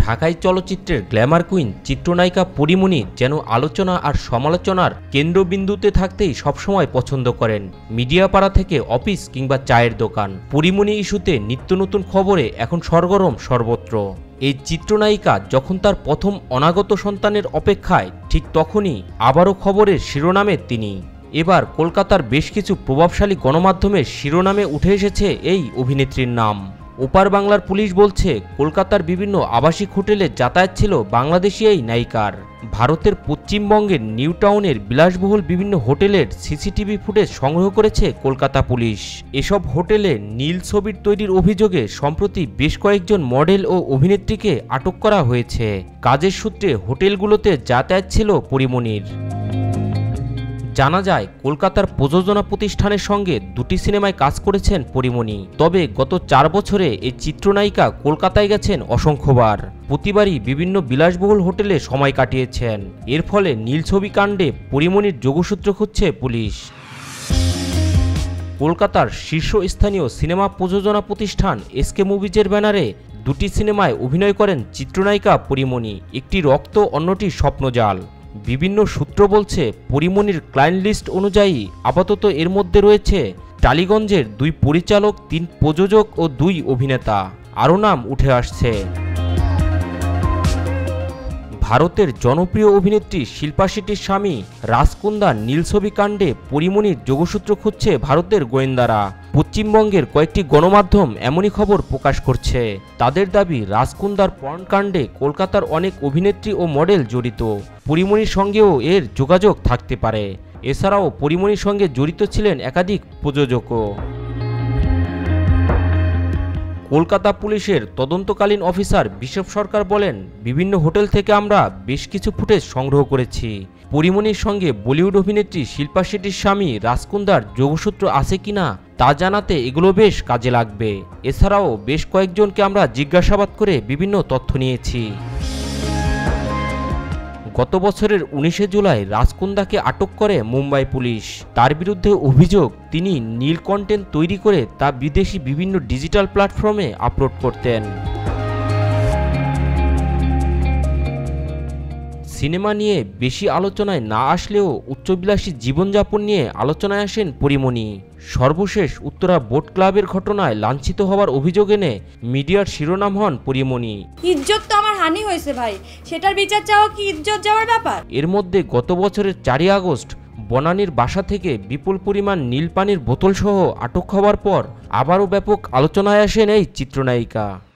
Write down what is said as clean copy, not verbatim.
ঢাকাই চলচ্চিত্রের Glamour queen চিত্রনায়িকা পরীমণি যেন আলোচনা আর সমালোচনার কেন্দ্রবিন্দুতে থাকতেই সবসময় পছন্দ করেন। মিডিয়া পাড়া থেকে অফিস কিংবা চায়ের দোকান, পরীমণি ইস্যুতে নিত্য নতুন খবরে এখন সরগরম সর্বত্র। এই চিত্রনায়িকা যখন তার প্রথম অনাগত সন্তানের অপেক্ষায়, ঠিক তখনই আবারও খবরের শিরোনামে তিনি। এবার কলকাতার বেশ কিছু প্রভাবশালী গণমাধ্যমের শিরোনামে উঠে এসেছে এই অভিনেত্রীর নাম। ওপার বাংলার পুলিশ বলছে, কলকাতার বিভিন্ন আবাসিক হোটেলে যাতায়াত ছিল বাংলাদেশি এই নায়িকার। ভারতের পশ্চিমবঙ্গের নিউ টাউনের বিলাসবহুল বিভিন্ন হোটেলের সিসিটিভি ফুটেজ সংগ্রহ করেছে কলকাতা পুলিশ। এসব হোটেলে নীল ছবির তৈরির অভিযোগে সম্প্রতি বেশ কয়েকজন মডেল ও অভিনেত্রীকে আটক করা হয়েছে। কাজের সূত্রে হোটেলগুলোতে যাতায়াত ছিল পরীমণির। জানা যায়, কলকাতার প্রযোজনা প্রতিষ্ঠানের সঙ্গে দুটি সিনেমায় কাজ করেছেন পরীমণি। তবে গত 4 বছরে এই চিত্রনায়িকা কলকাতায় গেছেন অসংখ্যবার। প্রতিবারই বিভিন্ন বিলাসবহুল হোটেলে সময় কাটিয়েছেন। এর ফলে নীল ছবি কাণ্ডে পরীমণির যোগসূত্র খুঁজছে পুলিশ। কলকাতার শীর্ষস্থানীয় সিনেমা প্রযোজনা প্রতিষ্ঠান এসকে মুভিজের ব্যানারে দুটি সিনেমায় অভিনয় করেন চিত্রনায়িকা পরীমণি। একটি রক্ত, অন্যটি স্বপ্নজাল। বিভিন্ন সূত্র বলছে, পরীমণির ক্লায়েন্ট লিস্ট অনুযায়ী আপাতত এর মধ্যে রয়েছে টালিগঞ্জের 2 পরিচালক, 3 প্রযোজক ও 2 অভিনেতা। আরও নাম উঠে আসছে। ভারতের জনপ্রিয় অভিনেত্রী শিল্পা শেট্টির স্বামী রাজকুন্দ্রার নীল ছবি কাণ্ডে পরীমণির যোগসূত্র খুঁজছে ভারতের গোয়েন্দারা। পশ্চিমবঙ্গের কয়েকটি গণমাধ্যম এমনই খবর প্রকাশ করছে। তাদের দাবি, রাজকুন্দ্রার পর্ন কাণ্ডে কলকাতার অনেক অভিনেত্রী ও মডেল জড়িত। পরীমণির সঙ্গেও এর যোগাযোগ থাকতে পারে। এছাড়াও পরীমণির সঙ্গে জড়িত ছিলেন একাধিক প্রযোজকও। কলকাতা পুলিশের তদন্তকালীন অফিসার বিশপ সরকার বলেন, বিভিন্ন হোটেল থেকে আমরা বেশ কিছু ফুটেজ সংগ্রহ করেছি। পরীমণির সঙ্গে বলিউড অভিনেত্রী শিল্পা শেট্টির স্বামী রাজকুন্দ্রার যোগসূত্র আছে কিনা তা জানাতে এগুলো বেশ কাজে লাগবে। এছাড়াও বেশ কয়েকজনকে আমরা জিজ্ঞাসাবাদ করে বিভিন্ন তথ্য নিয়েছি। গত বছরের 19শে জুলাই রাজকুন্দ্রাকে আটক করে মুম্বাই পুলিশ। তার বিরুদ্ধে অভিযোগ, তিনি নীল কন্টেন্ট তৈরি করে তা বিদেশি বিভিন্ন ডিজিটাল প্ল্যাটফর্মে আপলোড করতেন। সিনেমা নিয়ে বেশি আলোচনায় না আসলেও উচ্চবিলাসী জীবনযাপন নিয়ে আলোচনায় আসেন পরীমণি। সর্বশেষ উত্তরা বোট ক্লাবের ঘটনায় লাঞ্ছিত হওয়ার অভিযোগ এনে মিডিয়ার শিরোনাম হন পরীমণি। ইজ্জত তো আমার হানি হয়েছে ভাই, সেটার বিচার চাওয়া কি ইজ্জত যাওয়ার ব্যাপার? এর মধ্যে গত বছরের 4 আগস্ট বনানীর বাসা থেকে বিপুল পরিমাণ নীল পানির বোতল সহ আটক হওয়ার পর আবারও ব্যাপক আলোচনায় আসেন এই চিত্রনায়িকা।